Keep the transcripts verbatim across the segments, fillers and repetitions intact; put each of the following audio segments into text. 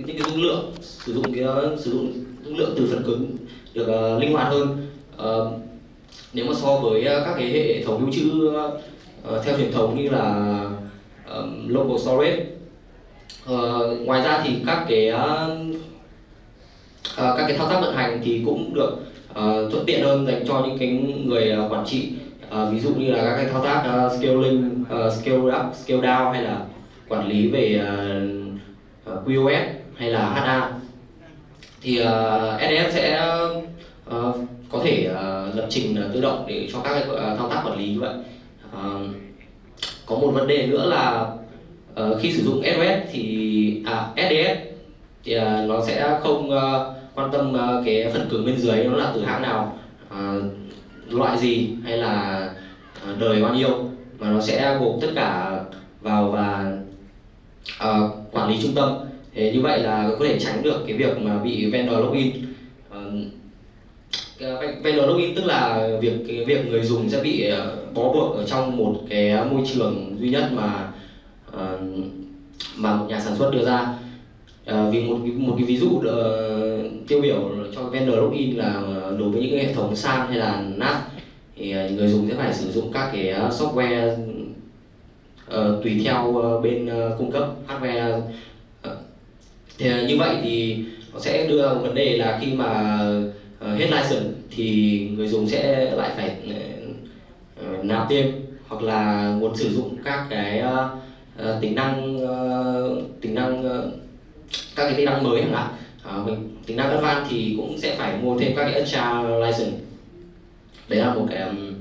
những cái dung lượng, sử dụng cái sử dụng dung lượng từ phần cứng được uh, linh hoạt hơn. Uh, nếu mà so với uh, các cái hệ thống lưu trữ uh, theo truyền thống như là um, local storage. Uh, ngoài ra thì các cái uh, uh, các cái thao tác vận hành thì cũng được uh, thuận tiện hơn dành cho những cái người uh, quản trị. Uh, ví dụ như là các cái thao tác uh, scaling, uh, scale up, scale down, hay là quản lý về uh, uh, quy ô ét hay là hát a. Thì uh, ét đê ép sẽ uh, có thể uh, lập trình uh, tự động để cho các cái uh, thao tác quản lý như vậy. Uh, có một vấn đề nữa là uh, khi sử dụng ét ô ét thì à, ét đê ép thì uh, nó sẽ không uh, quan tâm uh, cái phần cứng bên dưới nó là từ hãng nào, uh, loại gì hay là uh, đời bao nhiêu, mà nó sẽ gộp tất cả vào và uh, quản lý trung tâm. Thế như vậy là có thể tránh được cái việc mà bị vendor login. Uh, vendor login tức là việc cái việc người dùng sẽ bị uh, bó buộc ở trong một cái môi trường duy nhất mà uh, mà một nhà sản xuất đưa ra. Uh, vì một một cái ví dụ uh, tiêu biểu cho vendor login là đối với những cái hệ thống SAN hay là NAS thì uh, người dùng sẽ phải sử dụng các cái software uh, tùy theo uh, bên uh, cung cấp hardware. Uh, thì, uh, như vậy thì nó sẽ đưa ra một vấn đề là khi mà uh, hết license thì người dùng sẽ lại phải uh, nạp thêm, hoặc là muốn sử dụng các cái uh, uh, tính năng uh, tính năng uh, các cái tính năng mới chẳng hạn, uh, mình tính năng advanced thì cũng sẽ phải mua thêm các cái extra license. Đấy là một cái um,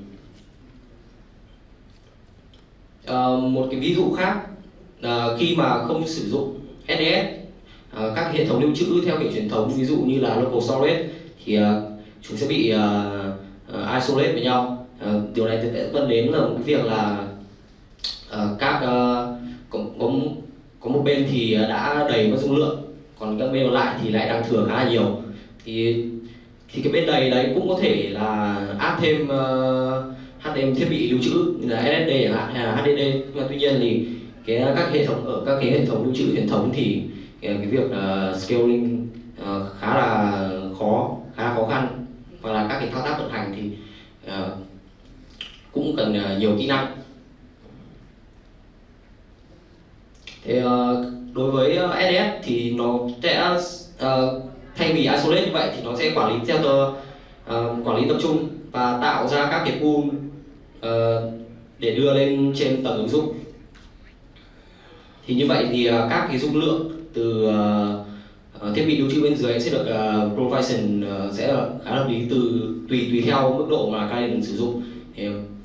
uh, một cái ví dụ khác. Uh, khi mà không sử dụng ét đê ép, uh, các hệ thống lưu trữ theo kiểu truyền thống ví dụ như là local storage thì uh, chúng sẽ bị uh, uh, isolate với nhau. Uh, điều này sẽ dẫn đến là một cái việc là uh, các uh, có, có, có một bên thì đã đầy mất dung lượng, còn các bên còn lại thì lại đang thừa khá là nhiều. Thì thì cái bên đầy đấy cũng có thể là áp thêm uh, hát đê em thiết bị lưu trữ như là ét ét đê chẳng hạn hay là hát đê đê. Nhưng mà tuy nhiên thì cái các hệ thống ở các cái hệ thống lưu trữ truyền thống thì cái, cái việc uh, scaling uh, khá là khó, khá là khó khăn, và là các cái thao tác vận hành thì uh, cũng cần uh, nhiều kỹ năng. Thế uh, đối với uh, ét đê ép thì nó sẽ uh, thay vì isolate như vậy thì nó sẽ quản lý theo tờ, uh, quản lý tập trung và tạo ra các cái pool uh, để đưa lên trên tầng ứng dụng. Thì như vậy thì uh, các cái dung lượng từ uh, thiết bị lưu trữ bên dưới sẽ được uh, provision uh, sẽ khá hợp lý từ tùy tùy theo mức độ mà các em sử dụng. Thì,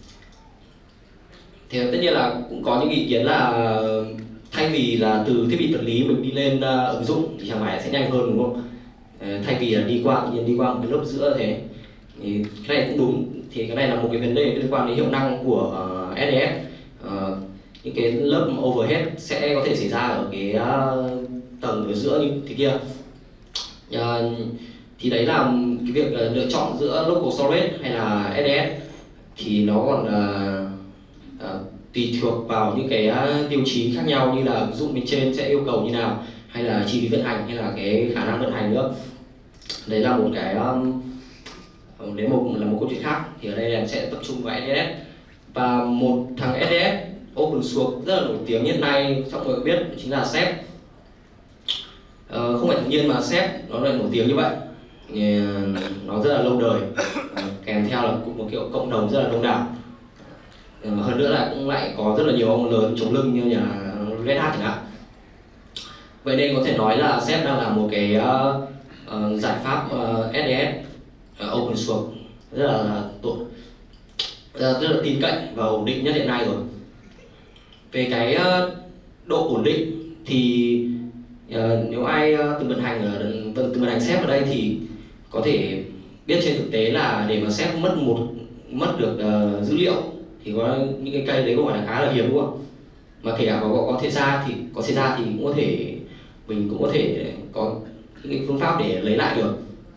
thì tất nhiên là cũng có những ý kiến là thay vì là từ thiết bị vật lý mình đi lên uh, ứng dụng thì chẳng phải sẽ nhanh hơn, đúng không? Uh, thay vì là đi qua tự nhiên đi qua một cái lớp giữa thế. Thì cái này cũng đúng. Thì cái này là một cái vấn đề liên quan đến hiệu năng của uh, ét đê ép. Uh, những cái lớp overhead sẽ có thể xảy ra ở cái uh, tầng ở giữa như thế kia. Uh, thì đấy là cái việc uh, lựa chọn giữa local storage hay là ét đê ép thì nó còn uh, uh, tùy thuộc vào những cái uh, tiêu chí khác nhau, như là ứng dụng bên trên sẽ yêu cầu như nào, hay là chi phí vận hành, hay là cái khả năng vận hành nữa. Đấy là một cái um, đến một là một câu chuyện khác. Thì ở đây em sẽ tập trung vào ét đê ép. Và một thằng ét đê ép open source rất là nổi tiếng hiện nay trong mọi người biết chính là Ceph. Uh, không phải tự nhiên mà Ceph nó lại nổi tiếng như vậy. Thì, uh, nó rất là lâu đời, uh, kèm theo là một kiểu cộng đồng rất là đông đảo. Uh, hơn nữa là cũng lại có rất là nhiều ông lớn chống lưng như nhà Red Hat chẳng hạn. Vậy nên có thể nói là Ceph đang là một cái uh, uh, giải pháp uh, ét đê ép uh, open source rất là tốt, rất là tin cậy và ổn định nhất hiện nay rồi. Về cái uh, độ ổn định thì uh, nếu ai uh, từng vận hành ở từng vận hành Ceph ở đây thì có thể biết trên thực tế là để mà Ceph mất một mất được uh, dữ liệu thì có những cái cây đấy có phải là khá là hiếm, đúng không? Mà kể cả có có, có thể ra thì có xảy ra thì cũng có thể mình cũng có thể có những cái phương pháp để lấy lại được.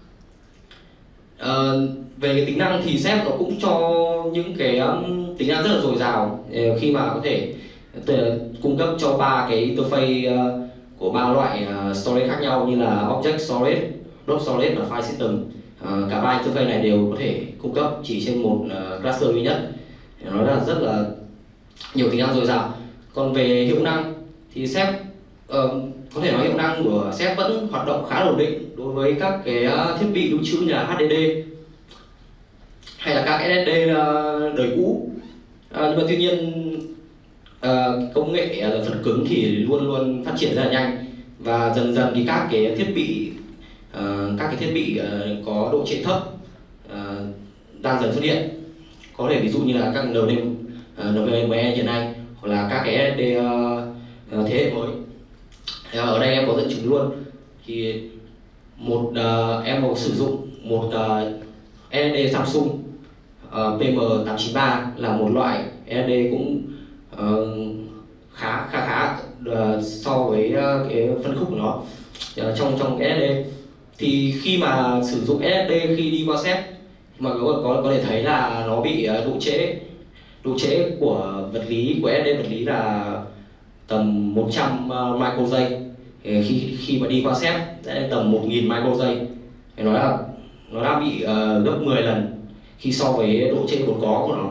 Uh, về cái tính năng thì Ceph nó cũng cho những cái um, tính năng rất là dồi dào uh, khi mà có thể uh, cung cấp cho ba cái interface uh, của ba loại uh, storage khác nhau như là Object Storage, Block Storage và File System. Uh, cả ba interface này đều có thể cung cấp chỉ trên một uh, cluster duy nhất. Nó là rất là nhiều tính năng dồi dào. Còn về hiệu năng thì Ceph uh, có thể nói hiệu năng của Ceph vẫn hoạt động khá là ổn định đối với các cái uh, thiết bị lưu trữ như là hát đê đê hay là các ét ét đê uh, đời cũ. Uh, nhưng mà tuy nhiên uh, công nghệ uh, phần cứng thì luôn luôn phát triển rất là nhanh, và dần dần thì các cái thiết bị uh, các cái thiết bị uh, có độ trễ thấp uh, đang dần xuất hiện. Có thể ví dụ như là các en vê em e hiện nay, hoặc là các cái ét ét đê uh, thế hệ mới. Uh, ở đây em có dẫn chứng luôn. Thì một uh, em có sử dụng một uh, ét ét đê Samsung uh, pê em tám chín ba, là một loại ét ét đê cũng uh, khá khá khá uh, so với uh, cái phân khúc của nó uh, trong trong ét ét đê. Thì khi mà sử dụng ét ét đê khi đi qua Ceph, mà có có có thể thấy là nó bị uh, độ trễ độ trễ của vật lý của ét ét đê vật lý là tầm một trăm uh, micro giây. Khi khi mà đi qua Ceph sẽ tầm một nghìn micro giây. Thì nó là nó đã bị uh, gấp mười lần khi so với độ trễ vốn có của nó.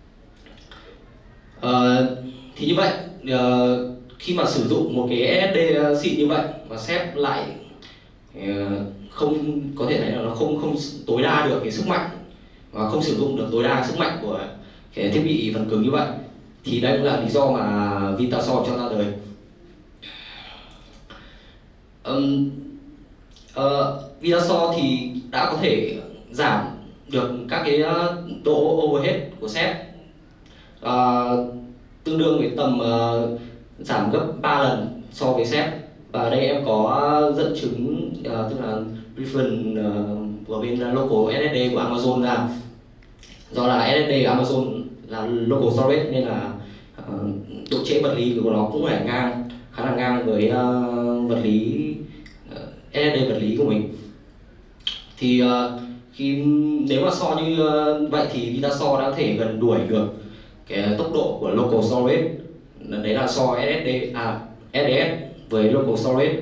Uh, thì như vậy uh, khi mà sử dụng một cái ét ét đê xịn như vậy mà Ceph lại uh, không có thể thấy là nó không không tối đa được cái sức mạnh và không sử dụng được tối đa sức mạnh của cái thiết bị phần cứng như vậy, thì đây cũng là lý do mà Vitasoft cho ra đời. Um, uh, Vitasoft thì đã có thể giảm được các cái độ overhead của Ceph uh, tương đương với tầm uh, giảm gấp ba lần so với Ceph. Và ở đây em có dẫn chứng uh, tức là reference uh, của bên local ét ét đê của Amazon ra. Do là ét ét đê của Amazon là local storage nên là uh, độ trễ vật lý của nó cũng phải ngang khá là ngang với uh, vật lý uh, ét ét đê vật lý của mình. Thì uh, khi nếu mà so như uh, vậy thì Vitasoft đã có thể gần đuổi được cái tốc độ của local storage, đấy là so ét ét đê à ét đê ét với local storage.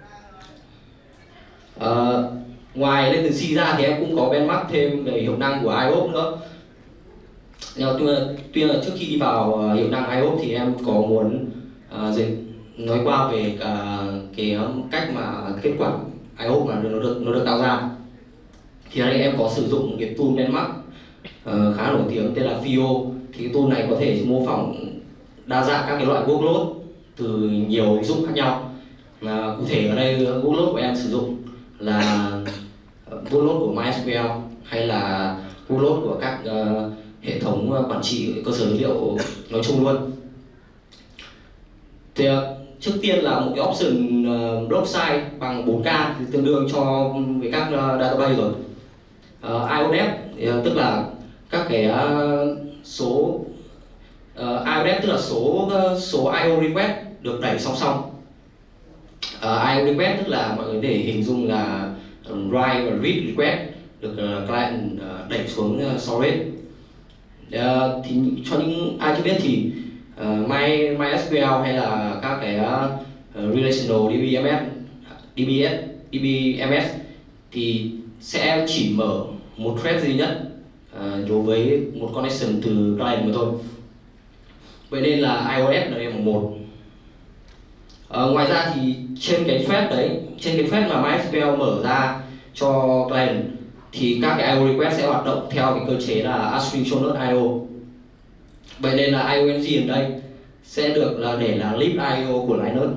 Uh, ngoài latency ra thì em cũng có benchmark thêm về hiệu năng của i o ép nữa. Nhưng mà tuy là trước khi đi vào hiệu năng i o ép thì em có muốn uh, nói qua về uh, cái cách mà kết quả i o ép mà nó được nó được tạo ra. Thì ở đây em có sử dụng cái tool benchmark uh, khá nổi tiếng tên là Fio. Thì cái tool này có thể mô phỏng đa dạng các cái loại workload từ nhiều ứng dụng khác nhau. Uh, cụ thể ở đây workload của em sử dụng là workload của MySQL hay là workload của các uh, hệ thống quản trị cơ sở dữ liệu nói chung luôn. Thì uh, trước tiên là một cái option uh, block size bằng bốn K thì tương đương cho với các uh, database rồi. Uh, i o dep uh, tức là các cái uh, số uh, i o dep tức là số uh, số i o request được đẩy song song. Uh, i o request tức là mọi người để hình dung là um, write và read request được uh, client uh, đẩy xuống uh, storage. Uh, thì cho những ai chưa biết thì uh, My, MySQL hay là các cái uh, relational đê bê em ét, đê bê ét, đê bê em ét thì sẽ chỉ mở một thread duy nhất uh, đối với một connection từ client mà thôi. Vậy nên là i o ép là đây là một. Uh, ngoài ra thì trên cái thread đấy, trên cái thread mà MySQL mở ra cho client thì các cái i o request sẽ hoạt động theo cái cơ chế là asynchronous i o. Vậy nên là iong ở đây sẽ được là để là lib i o của Linux.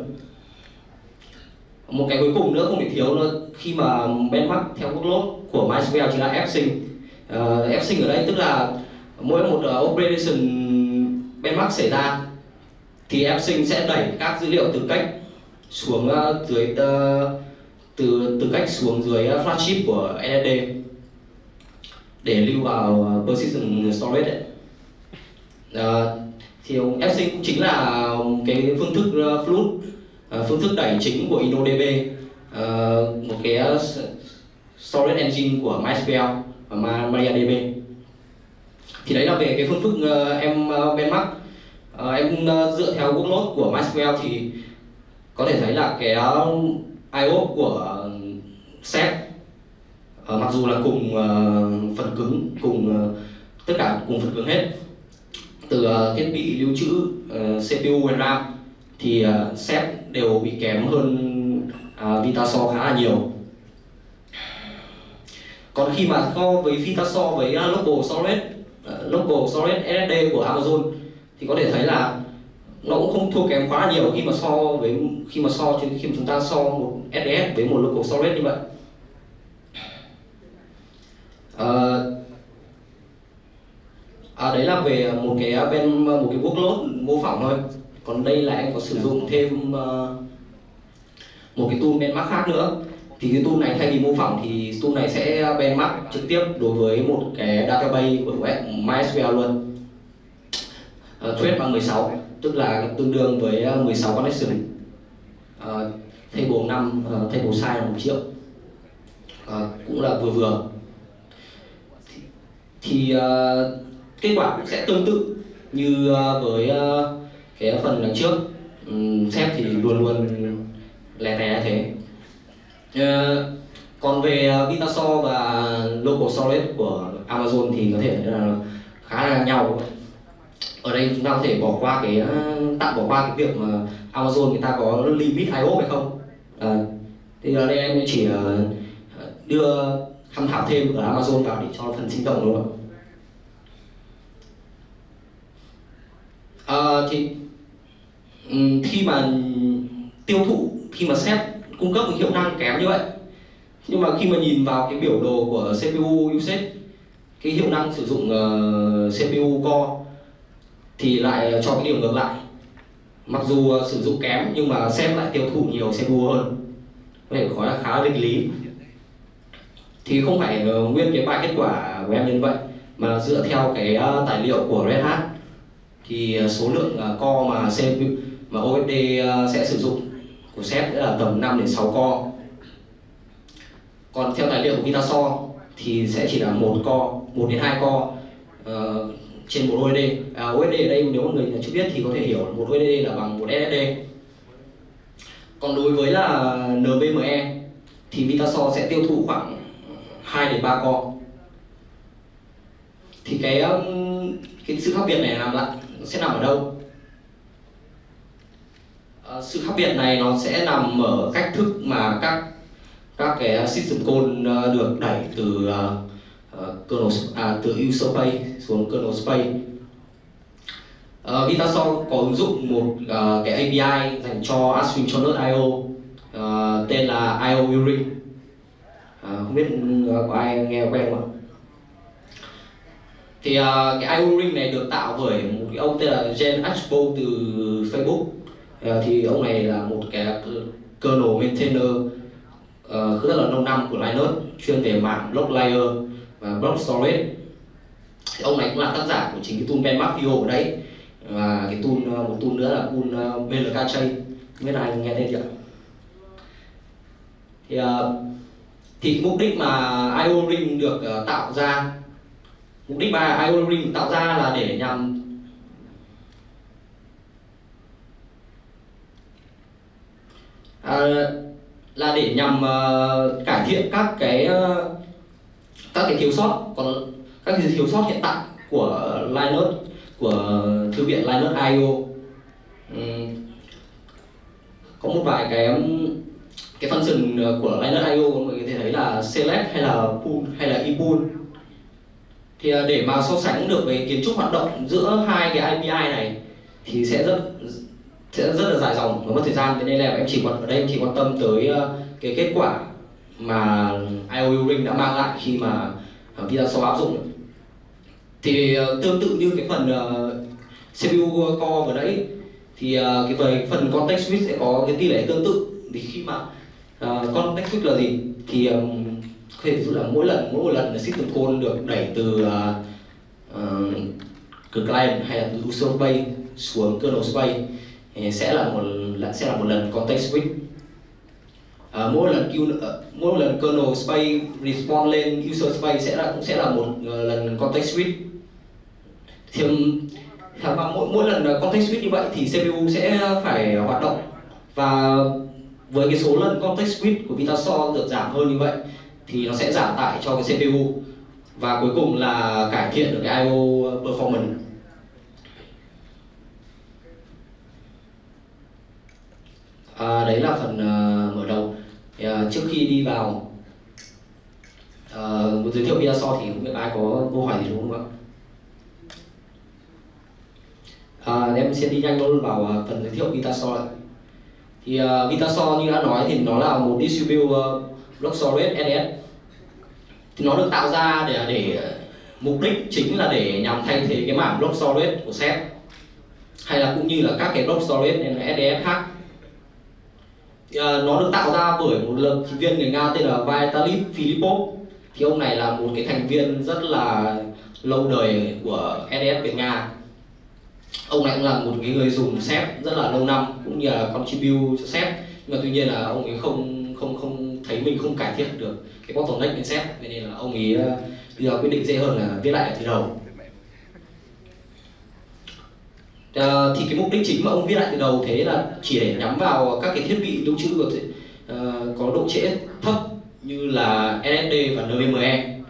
Một cái cuối cùng nữa không thể thiếu nữa khi mà benchmark theo workload của MySQL chính là fsync. Uh, fsync ở đây tức là mỗi một uh, operation benchmark xảy ra thì fsync sẽ đẩy các dữ liệu từ cách xuống uh, dưới uh, từ từ cách xuống dưới uh, flagship của ét ét đê để lưu vào uh, persistent storage ấy. Uh, thì fsync cũng chính là cái phương thức uh, float, uh, phương thức đẩy chính của InnoDB, uh, một cái uh, storage engine của MySQL và MariaDB. Thì đấy là về cái phương thức uh, em uh, benchmark. Uh, em uh, dựa theo workload của MySQL thì có thể thấy là cái i o của Ceph uh, mặc dù là cùng uh, phần cứng, cùng uh, tất cả cùng phần cứng hết, từ uh, thiết bị lưu trữ, uh, xê pê u hay RAM, thì uh, Ceph đều bị kém hơn uh, Vitasoft khá là nhiều. Còn khi mà so với Vitasoft với uh, local storage, uh, local storage ét ét đê của Amazon thì có thể thấy là nó cũng không thua kém quá là nhiều khi mà so với khi mà so khi mà chúng ta so một ét đê ét với một local storage như vậy. Uh, À, đấy là về một cái bên một cái workload mô phỏng thôi. Còn đây là em có sử dụng thêm uh, một cái tool benchmark khác nữa. Thì cái tool này thay vì mô phỏng thì tool này sẽ benchmark trực tiếp đối với một cái database của web MySQL luôn. Uh, thread bằng mười sáu, tức là tương đương với mười sáu connection. Uh, table năm, uh, table size là một triệu. Uh, cũng là vừa vừa. Thì, thì uh, kết quả cũng sẽ tương tự như với cái phần đằng trước. Ceph thì luôn luôn lè tè thế. Còn về Vitasoft và local storage của Amazon thì có thể là khá là nhau. Ở đây chúng ta có thể bỏ qua cái tạm bỏ qua cái việc mà Amazon người ta có limit i o hay không. À, thì ở đây em chỉ đưa tham khảo thêm ở Amazon vào để cho phần sinh động đúng không ạ? Uh, thì um, khi mà tiêu thụ, khi mà Ceph cung cấp một hiệu năng kém như vậy, nhưng mà khi mà nhìn vào cái biểu đồ của xê pê u usage, cái hiệu năng sử dụng uh, xê pê u core thì lại cho cái điều ngược lại. Mặc dù uh, sử dụng kém nhưng mà Ceph lại tiêu thụ nhiều xê pê u hơn. Có thể nói là khá là nghịch lý. Thì không phải uh, nguyên cái bài kết quả của em như vậy, mà dựa theo cái uh, tài liệu của Red Hat thì số lượng core mà xê pê u mà o ét đê sẽ sử dụng của Ceph là tầm năm đến sáu core. Còn theo tài liệu của Vitasoft thì sẽ chỉ là một core, một đến hai core uh, trên một o ét đê. À, o ét đê ở đây nếu mọi người chưa biết thì có thể hiểu một o ét đê là bằng một ét ét đê. Còn đối với là en vê em e thì Vitasoft sẽ tiêu thụ khoảng hai đến ba core. Thì cái cái sự khác biệt này nằm lại sẽ nằm ở đâu? À, sự khác biệt này nó sẽ nằm ở cách thức mà các các cái system call được đẩy từ uh, kernel à, từ user space xuống kernel space. Uh, Vitasoft có ứng dụng một uh, cái a pê i dành cho asynchronous i o uh, tên là i o U-Ring. Uh, không biết uh, có ai nghe quen không ạ? Thì uh, cái i o U-Ring này được tạo bởi một cái ông tên là Jen Ashbo từ Facebook. Uh, thì ông này là một cái kernel maintainer uh, rất là lâu năm của Linux, chuyên về mảng block layer và block storage. Thì ông này cũng là tác giả của chính cái tool benchmark video ở đấy, và cái tool một tool nữa là tool uh, bê lờ ca Chain, không biết là anh nghe tên chưa? Thì, uh, thì mục đích mà i o U-Ring được uh, tạo ra Mục đích mà i o U-Ring tạo ra là để nhằm à, là để nhằm uh, cải thiện các cái uh, các cái thiếu sót còn các cái thiếu sót hiện tại của Linux, của thư viện Linux i o. Um, có một vài cái cái function của Linux i o mọi người có thể thấy là select hay là pull hay là epull. Thì để mà so sánh được về kiến trúc hoạt động giữa hai cái a pê i này thì sẽ rất sẽ rất là dài dòng và mất thời gian, thế nên là em chỉ quan ở đây em chỉ quan tâm tới cái kết quả mà i o U-Ring đã mang lại khi mà Vitasoft áp dụng. Thì tương tự như cái phần xê pê u core vừa nãy thì cái về phần context switch sẽ có cái tỷ lệ tương tự. Thì khi mà uh, context switch là gì thì um, có thể dụ là mỗi lần mỗi một lần là system call được đẩy từ uh, uh, từ client hay là từ user space xuống kernel space thì sẽ là một là sẽ là một lần context switch. Uh, mỗi lần uh, mỗi lần kernel space respond lên user space sẽ là cũng sẽ là một uh, lần context switch. Thì và mỗi mỗi lần context switch như vậy thì xê pê u sẽ phải hoạt động Và với cái số lần context switch của Vitasource được giảm hơn như vậy thì nó sẽ giảm tải cho cái xê pê u, và cuối cùng là cải thiện được cái i o performance. À, đấy là phần uh, mở đầu. Thì, uh, trước khi đi vào uh, giới thiệu Vitasource thì không biết ai có câu hỏi gì đúng không ạ? À, em sẽ đi nhanh luôn vào uh, phần giới thiệu Vitasource. Thì uh, Vitasource như đã nói thì nó là một distributed uh, block storage ét đê ét. Thì nó được tạo ra để để mục đích chính là để nhằm thay thế cái mảng block storage của Ceph, hay là cũng như là các cái block storage ét đê ét khác. Thì, uh, nó được tạo ra bởi một lập trình viên người Nga tên là Vitaly Filipov. Thì ông này là một cái thành viên rất là lâu đời của ét đê ét Việt Nga. Ông này cũng là một cái người dùng Ceph rất là lâu năm, cũng như là contribute cho Ceph, nhưng mà tuy nhiên là ông ấy không không không thấy mình không cải thiện được cái bottleneck bên Ceph, nên là ông ấy đưa ra quyết định dễ hơn là viết lại từ đầu. Uh, thì cái mục đích chính mà ông viết lại từ đầu thế là chỉ để nhắm vào các cái thiết bị lưu trữ có, thể, uh, có độ trễ thấp như là ét ét đê và en vê em e.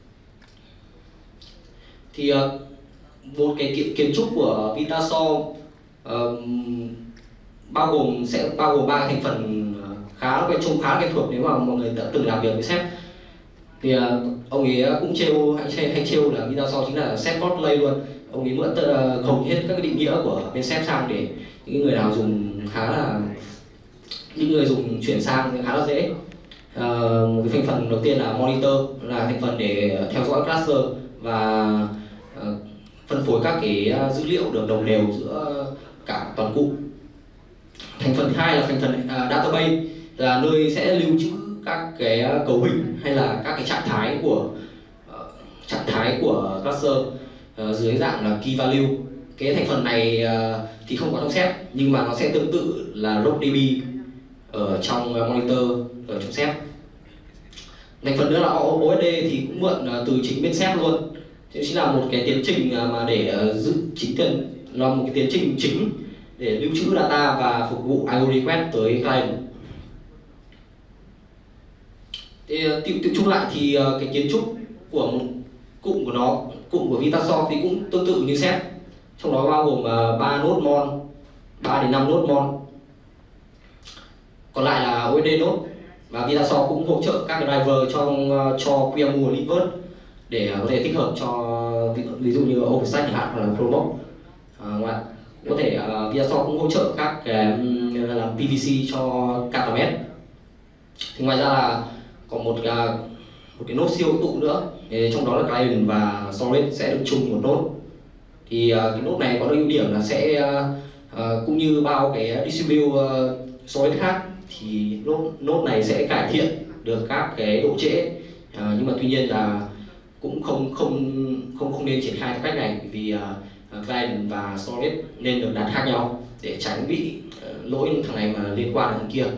Thì uh, một cái kiến, kiến trúc của Vitasource uh, bao gồm sẽ bao gồm ba thành phần khá quen trông khá quen thuộc nếu mà mọi người đã từng làm việc với Ceph. Thì uh, ông ấy cũng trêu hay, hay trêu là Vitasource chính là Ceph Kotlin luôn. Ông ấy mượn uh, hầu hết các cái định nghĩa của bên Ceph sang để những người nào dùng khá là những người dùng chuyển sang khá là dễ. Uh, cái thành phần đầu tiên là monitor, là thành phần để theo dõi cluster và uh, phân phối các cái dữ liệu được đồng đều giữa cả toàn cụm. Thành phần thứ hai là thành phần uh, database, là nơi sẽ lưu trữ các cái cấu hình hay là các cái trạng thái của uh, trạng thái của cluster uh, dưới dạng là key value. Cái thành phần này uh, thì không có trong Ceph, nhưng mà nó sẽ tương tự là logdb ở trong uh, monitor ở trong Ceph. Thành phần nữa là o ét đê thì cũng mượn uh, từ chính bên Ceph luôn. Thế chính là một cái tiến trình uh, mà để uh, giữ chính tiền, là một cái tiến trình chính để lưu trữ data và phục vụ i o request tới client. Thì tự, tự chung lại thì uh, cái kiến trúc của một cụm của nó, cụm của Vitasource thì cũng tương tự như Ceph, trong đó bao gồm ba uh, node mon, ba đến năm node mon, còn lại là o ét đê node. Và Vitasource cũng hỗ trợ các cái driver trong uh, cho quy em u và Libvirt để uh, có thể tích hợp cho ví, ví dụ như OpenStack chẳng hạn hoặc là Promote. Uh, ngoài có thể uh, Vitasource cũng hỗ trợ các cái um, làm pê vê xê cho Katamet. Thì ngoài ra là còn một uh, một cái node siêu tụ nữa, thì trong đó là client và storage sẽ được chung một node. Thì uh, cái node này có ưu điểm là sẽ uh, uh, cũng như bao cái distributed uh, storage khác, thì node, node này sẽ cải thiện được các cái độ trễ, uh, nhưng mà tuy nhiên là cũng không không không không nên triển khai theo cách này, vì uh, client và storage nên được đặt khác nhau để tránh bị uh, lỗi thằng này mà liên quan đến thằng kia.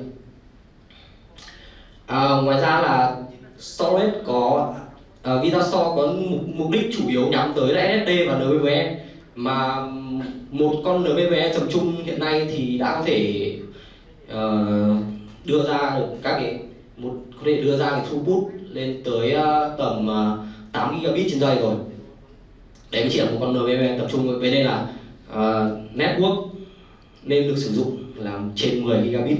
Uh, ngoài ra là storage có uh, Vitasource có mục, mục đích chủ yếu nhắm tới là ét ét đê và en vê em e, mà một con en vê em e tầm trung hiện nay thì đã có thể uh, đưa ra được các cái một có thể đưa ra cái throughput lên tới uh, tầm uh, tám gigabit trên giây rồi. Đấy mới chỉ là một con en vê em e tập trung, với nên là uh, network nên được sử dụng làm trên mười gigabit.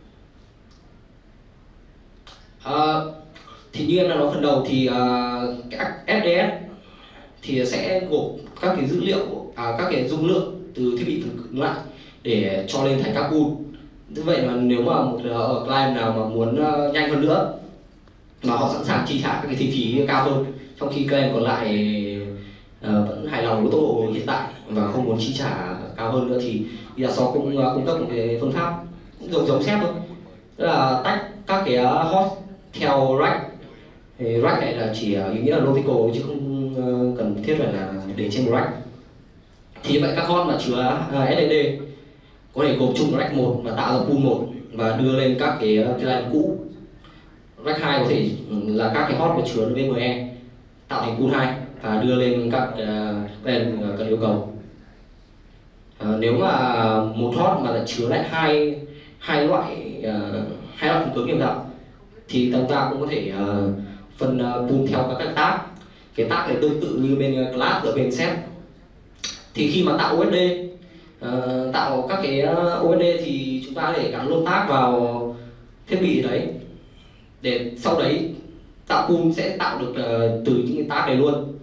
Uh, thì như em đã nói phần đầu thì uh, các ét đê ét thì sẽ gộp các cái dữ liệu, à, các cái dung lượng từ thiết bị phần cứng lại để cho lên thành các pool. Như vậy mà nếu mà một uh, client nào mà muốn uh, nhanh hơn nữa mà họ sẵn sàng chi trả các cái chi phí cao hơn, trong khi client còn lại uh, vẫn hài lòng với tốc độ hiện tại và không muốn chi trả cao hơn nữa, thì Vitasource cũng uh, cung cấp một cái phương pháp cũng giống giống Ceph thôi, tức là tách các cái uh, host theo rack. Thì rack này là chỉ uh, ý nghĩa là logical chứ không uh, cần thiết phải là để trên một rack. Thì vậy các host mà chứa uh, ét ét đê có thể gộp chung rack một và tạo ra pool một và đưa lên các cái uh, client cũ. Rack hai có thể là các cái host mà chứa en vê em e tạo thành pool hai và đưa lên các uh, client uh, cần yêu cầu. Uh, nếu mà một host mà là chứa lại hai hai loại uh, hai loại phần cứng hiệp tạo, thì chúng ta cũng có thể uh, phân uh, pool theo các cái tag. Cái tag này tương tự như bên uh, class ở bên set. Thì khi mà tạo u ét đê, uh, tạo các cái uh, u ét đê thì chúng ta có thể gắn luôn tag vào thiết bị đấy, để sau đấy tạo pool sẽ tạo được uh, từ những cái tag này luôn.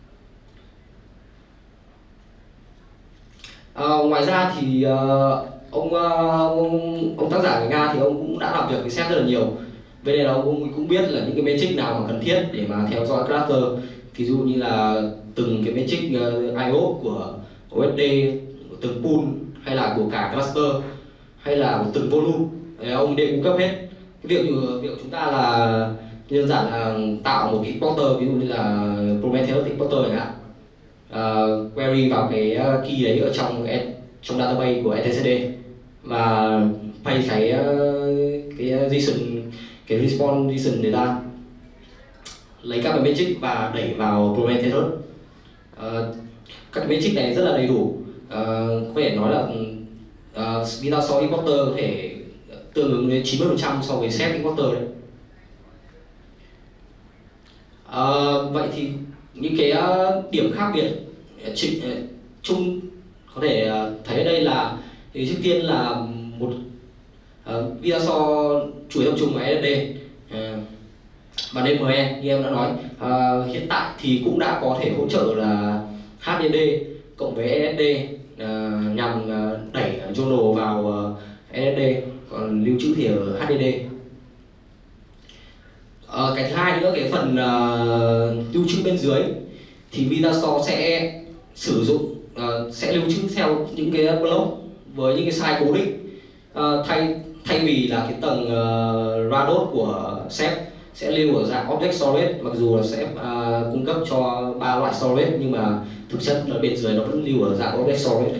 Uh, ngoài ra thì uh, ông, uh, ông ông tác giả người Nga thì ông cũng đã làm việc với set rất là nhiều. Vậy nên là ông cũng biết là những cái metric nào mà cần thiết để mà theo dõi cluster. Ví dụ như là từng cái metric uh, i o của u ét đê, của từng pool, hay là của cả cluster, hay là của từng volume, ông đều cung cấp hết. Cái việc như việc chúng ta là đơn giản là tạo một cái importer, ví dụ như là Prometheus importer chẳng hạn, uh, query vào cái key đấy ở trong cái trong database của e tê xê đê và pay cái cái JSON, cái response JSON data, lấy các cái metric và đẩy vào Prometheus. Uh, các cái metric này rất là đầy đủ, uh, có thể nói là uh, Vitasoft importer có thể tương ứng đến chín mươi phần trăm so với set importer đấy. Uh, vậy thì những cái uh, điểm khác biệt uh, chung có thể uh, thấy ở đây là thì trước tiên là một uh, Vitasoft chủ yếu tập trung vào ét ét đê uh, và đê em e như em đã nói. Uh, hiện tại thì cũng đã có thể hỗ trợ là hát đê đê cộng với ét ét đê uh, nhằm uh, đẩy journal vào uh, ét ét đê, còn lưu trữ thì ở hát đê đê. Uh, cái thứ hai nữa, cái phần uh, lưu trữ bên dưới thì Vitasoft sẽ sử dụng uh, sẽ lưu trữ theo những cái block với những cái size cố định, uh, thay thay vì là cái tầng uh, Radot của Ceph sẽ lưu ở dạng object storage, mặc dù là sẽ uh, cung cấp cho ba loại storage nhưng mà thực chất là bên dưới nó vẫn lưu ở dạng object storage.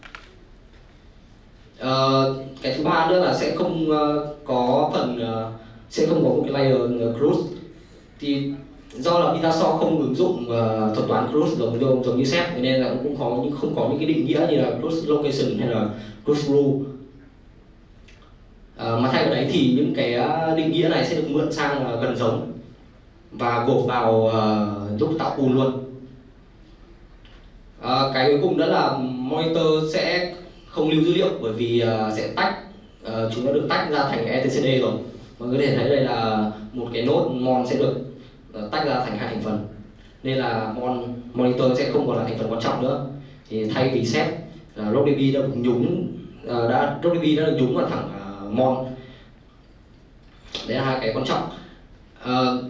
Uh, cái thứ ba nữa là sẽ không uh, có phần uh, sẽ không có một cái layer uh, cruise, thì do là Vitasoft không ứng dụng uh, thuật toán cruise giống giống, giống như Ceph, nên là cũng có những không có những cái định nghĩa như là cruise location hay là cruise rule. Uh, mà thay vào đấy thì những cái định nghĩa này sẽ được mượn sang uh, gần giống và gộp vào uh, lúc tạo pool luôn. Uh, cái cuối cùng đó là monitor sẽ không lưu dữ liệu, bởi vì uh, sẽ tách uh, chúng nó được tách ra thành e tê xê đê rồi. Mọi người có thể thấy đây là một cái node mon sẽ được uh, tách ra thành hai thành phần, nên là mon monitor sẽ không còn là thành phần quan trọng nữa. Thì thay vì Ceph, uh, RockDB đã được nhúng uh, đã RockDB đã được nhúng vào thẳng uh, mon. Đấy là hai cái quan trọng. Uh,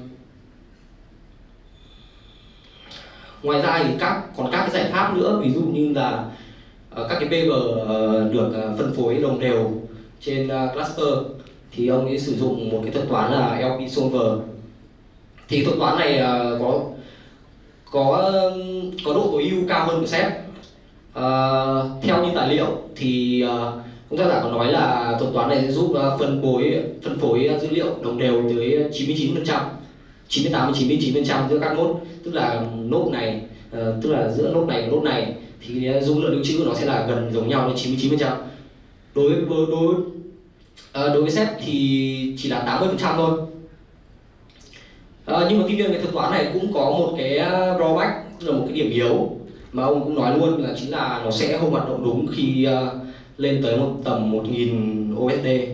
ngoài ra thì các còn các cái giải pháp nữa, ví dụ như là uh, các cái pê giê uh, được uh, phân phối đồng đều trên uh, cluster, thì ông ấy sử dụng một cái thuật toán là lờ pê Solver. Thì thuật toán này uh, có có có độ tối ưu cao hơn của Ceph. Uh, theo như tài liệu thì uh, ông tác giả có nói là thuật toán này sẽ giúp uh, phân phối phân phối dữ liệu đồng đều tới chín mươi chín phần trăm, chín mươi tám đến chín mươi chín phần trăm giữa các node, tức là node này uh, tức là giữa node này và node này thì dung lượng lưu trữ của nó sẽ là gần giống nhau đến chín mươi chín phần trăm. Đối với đối uh, đối với Ceph thì chỉ là tám mươi phần trăm thôi. Uh, nhưng mà tuy nhiên cái thuật toán này cũng có một cái drawback, tức là một cái điểm yếu mà ông cũng nói luôn, là chính là nó sẽ không hoạt động đúng khi uh, lên tới một tầm một nghìn u ét đê.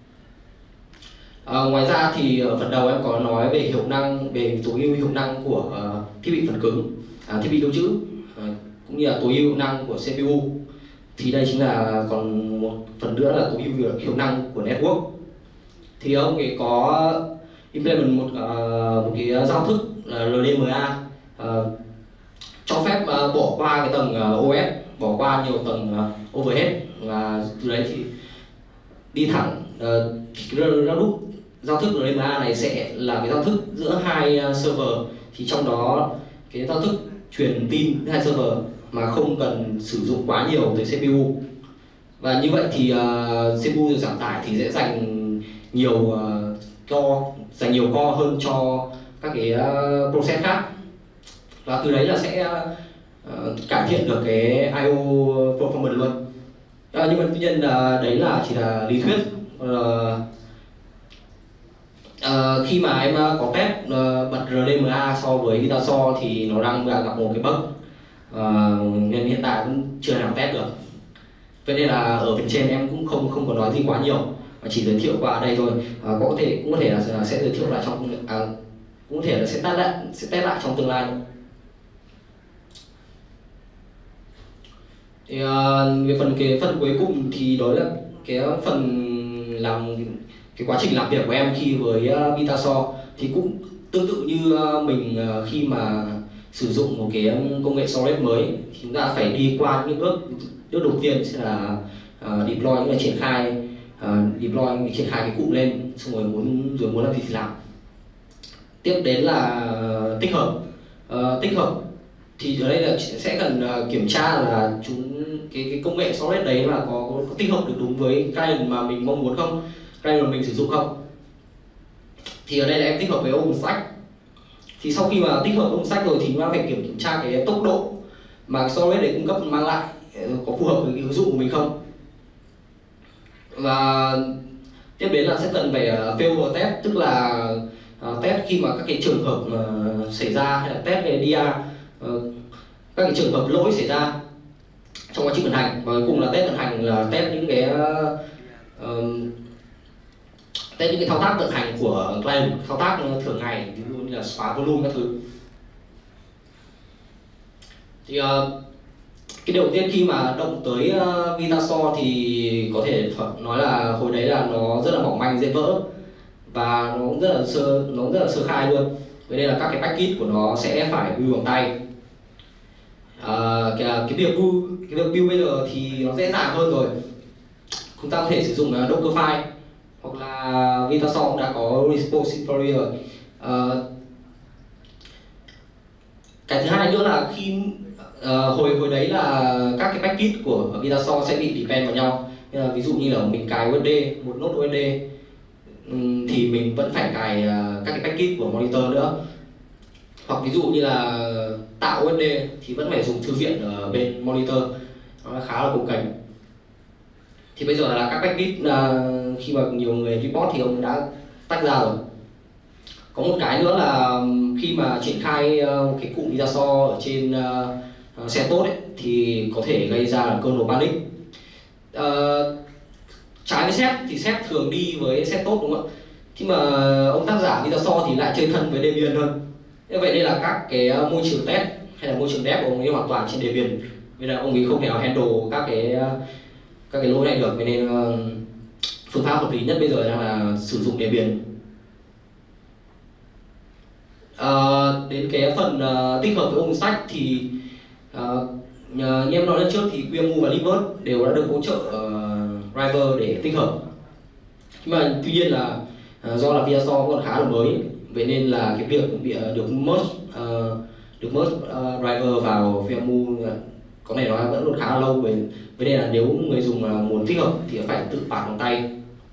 À, ngoài ra thì ở phần đầu em có nói về hiệu năng, về tối ưu hiệu năng của uh, thiết bị phần cứng, à, thiết bị lưu trữ, uh, cũng như là tối ưu hiệu năng của xê pê u. Thì đây chính là còn một phần nữa là tối ưu hiệu năng của network. Thì ông ấy có implement một uh, một cái giao thức là rờ đê em a, uh, cho phép uh, bỏ qua cái tầng uh, ô ét, bỏ qua nhiều tầng uh, overhead, và từ đấy thì đi thẳng uh, giao thức rờ đê em a này sẽ là cái giao thức giữa hai uh, server, thì trong đó cái giao thức truyền tin hai server mà không cần sử dụng quá nhiều tới xê pê u. Và như vậy thì uh, xê pê u giảm tải thì sẽ dành nhiều uh, core, dành nhiều core hơn cho các cái uh, process khác, và từ đấy là sẽ uh, cải thiện được cái i o performance luôn. À, nhưng mà tuy nhiên là đấy là chỉ là lý thuyết. uh, uh, khi mà em uh, có test uh, bật rờ đê em a so với Vitasource thì nó đang gặp một cái bug, uh, nên hiện tại cũng chưa làm test được. Vậy nên là ở phần trên em cũng không không có nói gì quá nhiều, mà chỉ giới thiệu qua đây thôi. À, có thể cũng có thể là sẽ giới thiệu lại trong à, cũng có thể là sẽ test lại sẽ test lại trong tương lai. Thì uh, về phần cái phần cuối cùng thì đó là cái phần làm cái quá trình làm việc của em khi với uh, Vitasource thì cũng tương tự như uh, mình uh, khi mà sử dụng một cái công nghệ storage mới thì chúng ta phải đi qua những bước. Bước đầu tiên sẽ là uh, deploy, những là triển khai uh, deploy triển khai cái cụm lên, xong rồi muốn rồi muốn làm gì thì làm. Tiếp đến là uh, tích hợp. Uh, tích hợp thì ở đây là sẽ cần uh, kiểm tra là chúng cái cái công nghệ storage đấy là có, có tích hợp được đúng với client mà mình mong muốn không, client mà mình sử dụng không. Thì ở đây là em tích hợp với OpenStack. Thì sau khi mà tích hợp OpenStack rồi thì chúng ta phải kiểm kiểm tra cái tốc độ mà storage để cung cấp mang lại có phù hợp với cái ứng dụng của mình không. Và tiếp đến là sẽ cần phải failure test, tức là uh, test khi mà các cái trường hợp uh, xảy ra, hay là test về đê rờ, uh, các cái trường hợp lỗi xảy ra trong quá trình vận hành. Và cuối cùng là test vận hành là test những cái uh, um, test những cái thao tác vận hành của client, thao tác thường ngày, ví dụ như là xóa volume các thứ. Thì uh, cái đầu tiên khi mà động tới uh, Vitasource thì có thể nói là hồi đấy là nó rất là mỏng manh, dễ vỡ, và nó cũng rất là sơ nó cũng rất là sơ khai luôn. Vậy nên là các cái package của nó sẽ phải build bằng tay. Uh, cái, cái việc build cái việc build bây giờ thì nó dễ dàng hơn rồi. Chúng ta có thể sử dụng uh, Dockerfile, hoặc là Vitasource cũng đã có repository rồi. Uh, cái thứ hai nữa là khi uh, hồi hồi đấy là các cái package của Vitasource sẽ bị depend vào nhau. Uh, ví dụ như là mình cài u ét đê, một node u ét đê um, thì mình vẫn phải cài uh, các cái package của monitor nữa. Hoặc ví dụ như là tạo u ét đê thì vẫn phải dùng thư viện ở bên monitor, nó khá là cồng kềnh. Thì bây giờ là các package uh, khi mà nhiều người report thì ông đã tách ra rồi. Có một cái nữa là khi mà triển khai uh, cái cụm Vitasource ở trên uh, xe tốt ấy, thì có thể gây ra là kernel panic. Uh, trái với set thì set thường đi với set tốt, đúng không ạ? Khi mà ông tác giả Vitasource thì lại chơi thân với Debian hơn. Như vậy đây là các cái uh, môi trường test hay là môi trường dev của ông ấy hoàn toàn trên Debian. Nên là ông ấy không thể nào handle các cái uh, các cái lỗi này được. Nên uh, phương pháp hợp lý nhất bây giờ đang là sử dụng Debian. Uh, đến cái phần uh, tích hợp với OpenStack thì uh, như em nói lần trước thì quy em u và libvirt đều đã được hỗ trợ uh, driver để tích hợp. Nhưng mà tuy nhiên là uh, do là Vitasource còn khá là mới, vậy nên là cái việc bị uh, được merge uh, được merge uh, driver vào quy em u có thể nói vẫn còn khá là lâu. Vậy vậy nên là nếu người dùng uh, muốn tích hợp thì phải tự phạt bằng tay.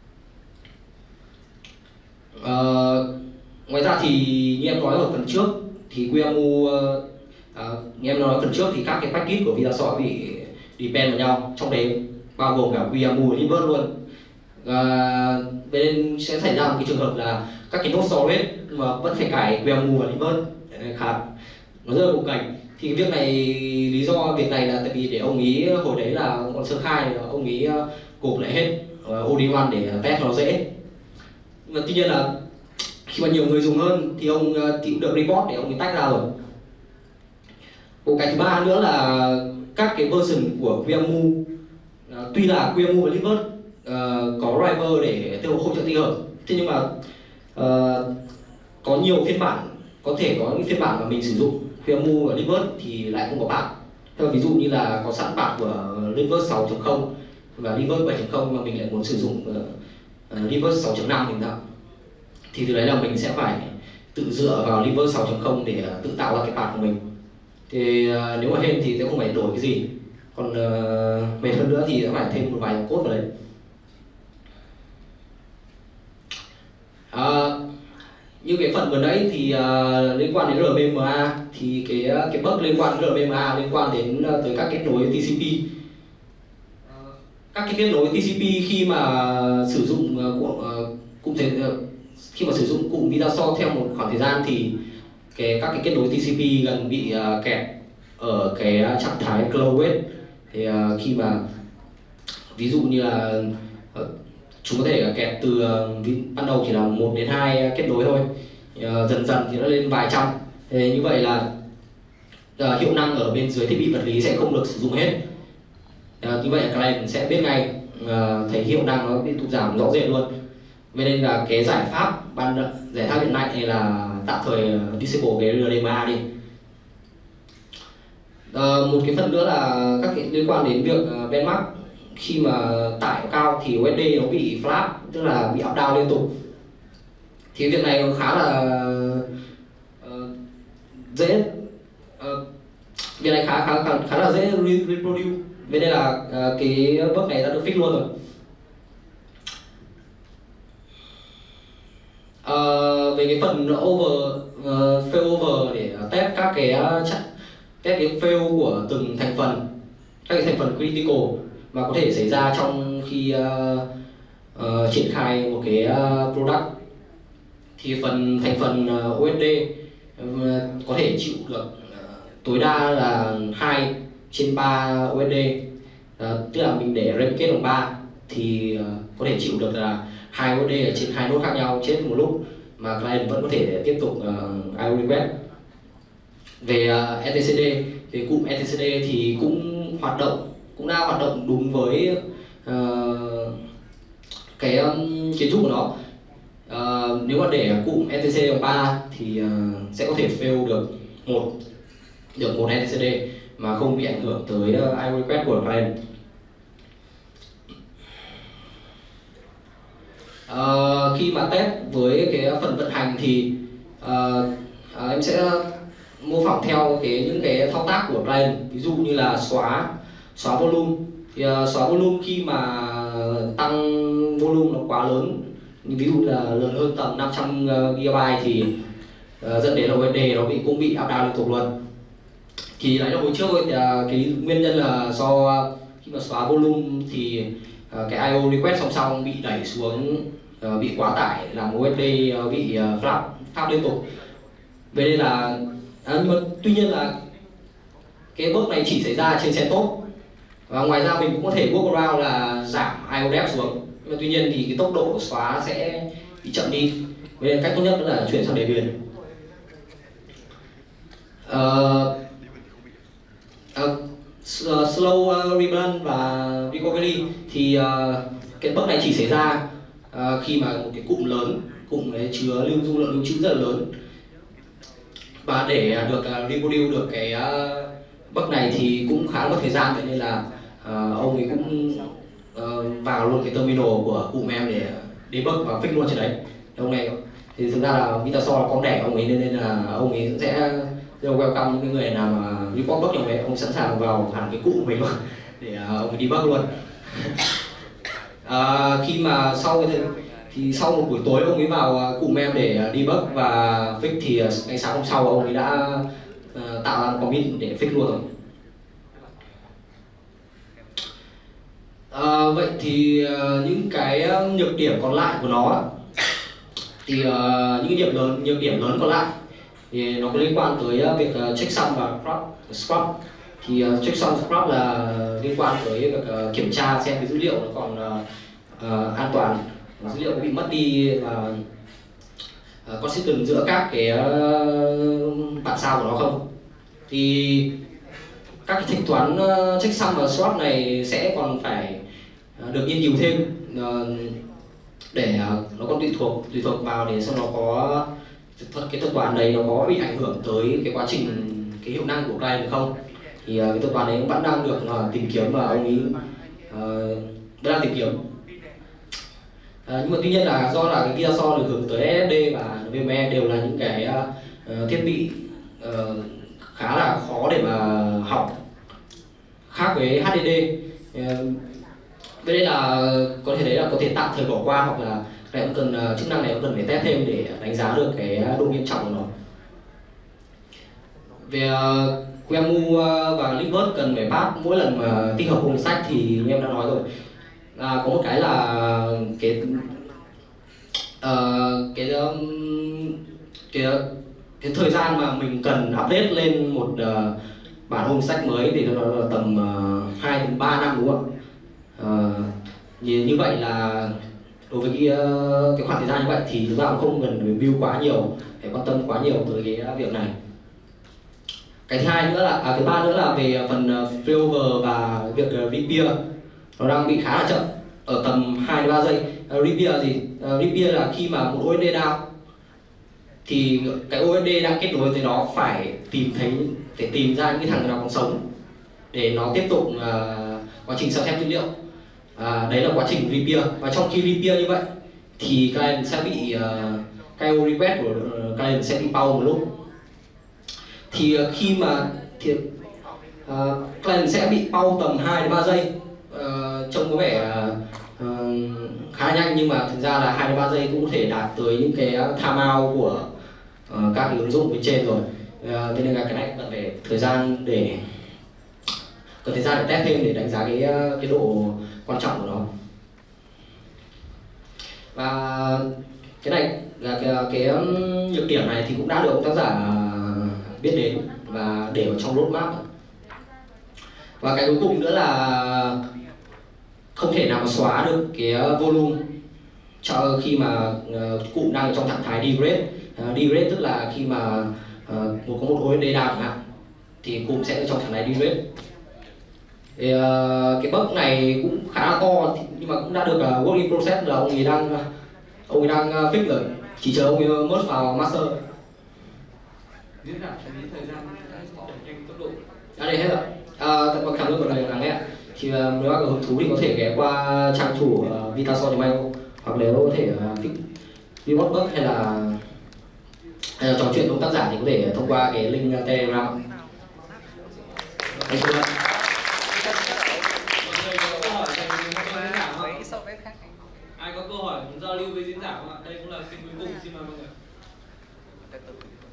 Uh, ngoài ra thì như em nói ở phần trước thì quy em u uh, uh, như em nói ở phần trước thì các cái package của Vitasource bị depend vào nhau, trong đấy bao gồm cả quy em u và libvirt luôn. Uh, vậy nên sẽ xảy ra một cái trường hợp là các cái node storage mà vẫn phải cài quy em u và libvirt, khá nó rất là cồng kềnh. Thì cái việc này, lý do việc này là tại vì để ông ý hồi đấy là còn sơ khai, ông ý uh, gộp lại hết uh, o đê một để test cho nó dễ. Nhưng mà tuy nhiên là khi mà nhiều người dùng hơn thì ông thì cũng được report để ông ấy tách ra rồi. Một cái thứ ba nữa là các cái version của quy em u, uh, tuy là quy em u và libvirt uh, có driver để tiêu hỗ trợ tích hợp, thế nhưng mà uh, có nhiều phiên bản, có thể có những phiên bản mà mình sử dụng quy em u và libvirt thì lại không có bản. Theo ví dụ như là có sẵn bản của libvirt sáu chấm không và libvirt bảy chấm không mà mình lại muốn sử dụng uh, uh, libvirt sáu chấm năm thì sao? Thì từ đấy là mình sẽ phải tự dựa vào libvirt sáu chấm không để tự tạo ra cái path của mình. Thì uh, nếu mà hên thì sẽ không phải đổi cái gì, còn uh, mệt hơn nữa thì sẽ phải thêm một vài code vào đấy. Uh, như cái phần vừa nãy thì uh, liên quan đến rờ em em a thì cái cái bug liên quan đến rờ em em a liên quan đến uh, tới các kết nối tê xê pê. Uh, các cái kết nối tê xê pê khi mà sử dụng uh, cụm thể uh, khi mà sử dụng cụm Vitasource theo một khoảng thời gian thì cái các cái kết nối tê xê pê gần bị uh, kẹt ở cái trạng thái close wait. Thì uh, khi mà ví dụ như là uh, chúng có thể kẹt từ uh, ban đầu chỉ là một đến hai kết nối thôi, uh, dần dần thì nó lên vài trăm. Thế như vậy là uh, hiệu năng ở bên dưới thiết bị vật lý sẽ không được sử dụng hết. Uh, như vậy client sẽ biết ngay, uh, thấy hiệu năng nó bị tụt giảm rõ rệt luôn. Vậy nên là cái giải pháp ban giải pháp hiện nay là tạm thời disable cái rờ đê em a đi. Uh, một cái phần nữa là các cái liên quan đến việc uh, benchmark. Khi mà tải cao thì u ét đê nó bị flat, tức là bị up down liên tục. Thì việc này nó khá là uh, dễ uh, việc này khá khá khá, khá là dễ reproduce. Vậy nên là uh, cái bug này đã được fix luôn rồi. Uh, về cái phần over uh, failover để test các cái uh, test cái fail của từng thành phần, các cái thành phần critical mà có thể xảy ra trong khi uh, uh, triển khai một cái uh, product. Thì phần thành phần uh, u ét đê uh, có thể chịu được uh, tối đa là hai trên ba u ét đê, uh, tức là mình để replicate bằng ba thì uh, có thể chịu được là hai u ét đê ở trên hai nốt khác nhau chết một lúc mà client vẫn có thể tiếp tục uh, i o request. Về uh, e tê xê đê thì cụm e tê xê đê thì cũng hoạt động cũng đã hoạt động đúng với uh, cái um, kiến trúc của nó. Uh, nếu mà để cụm e tê xê bằng ba thì uh, sẽ có thể fail được một được một e tê xê đê mà không bị ảnh hưởng tới uh, i o request của client. Uh, khi mà test với cái phần vận hành thì uh, uh, em sẽ mô phỏng theo cái những cái thao tác của client, ví dụ như là xóa xóa volume. Thì uh, xóa volume khi mà tăng volume nó quá lớn, ví dụ là lớn hơn tầm năm trăm gigabyte thì uh, dẫn đến là u ét đê nó bị cũng bị up down liên tục luôn. Thì nãy là hồi trước rồi, uh, cái nguyên nhân là do uh, khi mà xóa volume thì uh, cái i o request song song bị đẩy xuống, uh, bị quá tải làm u ét đê uh, bị uh, flap flap liên tục. Vậy nên là à, nhưng mà tuy nhiên là cái bước này chỉ xảy ra trên CentOS, và ngoài ra mình cũng có thể workaround là giảm i o depth xuống. Nhưng mà tuy nhiên thì cái tốc độ xóa sẽ bị chậm đi. Vậy nên cách tốt nhất là chuyển sang Debian. Uh, uh, slow uh, reburn và recovery thì uh, cái bước này chỉ xảy ra uh, khi mà một cái cụm lớn, cụm đấy chứa lưu dung lượng lưu trữ rất là lớn. Và để được uh, reproduce được cái uh, bug này thì cũng khá mất thời gian, vậy nên là uh, ông ấy cũng uh, vào luôn cái terminal của cụm em để debug và fix luôn trên đấy. Ông này thì thực ra là Vitasource là con đẻ ông ấy, nên, nên là ông ấy sẽ rất là welcome những người nào mà report bug như vậy, ông sẵn sàng vào hẳn cái cụm của mình luôn để uh, ông ấy debug luôn. uh, khi mà sau cái thì sau một buổi tối ông ấy vào cụm em để debug và fix thì ngày sáng hôm sau ông ấy đã uh, tạo ra commit để fix luôn rồi. Uh, vậy thì uh, những cái nhược điểm còn lại của nó thì uh, những cái điểm lớn nhược điểm lớn còn lại thì nó có liên quan tới uh, việc uh, checksum và scrub. scrub thì uh, checksum scrub là liên quan tới việc uh, kiểm tra xem cái dữ liệu nó còn uh, uh, an toàn, dữ liệu bị mất đi và uh, consistent giữa các cái uh, bản sao của nó không. Thì các cái thanh toán uh, checksum và swap này sẽ còn phải uh, được nghiên cứu thêm uh, để uh, nó còn tùy thuộc tùy thuộc vào để xem nó có cái thuật toán đấy nó có bị ảnh hưởng tới cái quá trình cái hiệu năng của client không. Thì uh, cái thuật toán đấy vẫn đang được uh, tìm kiếm và ông ấy uh, vẫn đang tìm kiếm. À, nhưng mà tuy nhiên là do là cái Vitasource được hướng tới ét ét đê và en vê em e đều là những cái uh, thiết bị uh, khá là khó để mà học, khác với hát đê đê. Uh, Vậy nên là có thể đấy là có thể tạm thời bỏ qua, hoặc là này cũng cần uh, chức năng này cũng cần phải test thêm để đánh giá được cái độ nghiêm trọng của nó. Về uh, quy em u uh, và Libvirt cần phải pass mỗi lần mà tích hợp cùng sách thì em đã nói rồi. là có một cái là cái uh, cái um, cái cái thời gian mà mình cần update lên một uh, bản home stack mới thì nó là tầm uh, hai đến ba năm, đúng không ạ? Uh, như, như vậy là đối với cái, uh, cái khoảng thời gian như vậy thì chúng ta cũng không cần review quá nhiều, phải quan tâm quá nhiều tới cái việc này. Cái thứ hai nữa là à, cái ba nữa là về phần uh, failover và việc uh, repair, nó đang bị khá là chậm ở tầm hai đến ba giây. Uh, repair gì? Uh, repair là khi mà một ô ét đê down thì cái ô ét đê đang kết nối với nó phải tìm thấy, phải tìm ra những cái thằng nào còn sống để nó tiếp tục uh, quá trình sao chép dữ liệu. À, đấy là quá trình repair, và trong khi repair như vậy thì client sẽ bị uh, cái i o request của uh, client sẽ bị pause một lúc. Thì uh, khi mà thì, uh, client sẽ bị pause tầm hai đến ba giây, uh, trông có vẻ uh, khá nhanh, nhưng mà thực ra là hai đến ba giây cũng có thể đạt tới những cái timeout của uh, các cái ứng dụng bên trên rồi. Uh, nên là cái này cần phải thời gian để cần thời gian để test thêm để đánh giá cái cái độ quan trọng của nó. Và cái này là cái, cái nhược điểm này thì cũng đã được ông tác giả biết đến và để vào trong roadmap. Và cái cuối cùng nữa là không thể nào mà xóa được cái volume cho khi mà uh, cụm đang ở trong trạng thái degrade. Uh, degrade tức là khi mà uh, một có một ô ét đê down chẳng hạn thì cụm sẽ ở trong trạng thái degrade. Thì, uh, cái bug này cũng khá là to, nhưng mà cũng đã được uh, work in process, là ông ấy đang ông ấy đang uh, fix rồi, chỉ chờ ông ấy merge vào master. Diễn đạt cho những thời gian nhanh tốc độ. Đã đây hết rồi. À, cảm ơn mọi người lắng nghe. Thì uh, nếu các có hứng thú thì có thể ghé qua trang chủ uh, vitasoft chấm i o, hoặc nếu có thể uh, fix report bug hay là hay là trò chuyện với ông tác giả thì có thể thông qua cái link uh, Telegram. Ai có câu hỏi muốn giao lưu với diễn giả không ạ? Đây cũng là kênh cuối cùng, xin mời mọi người.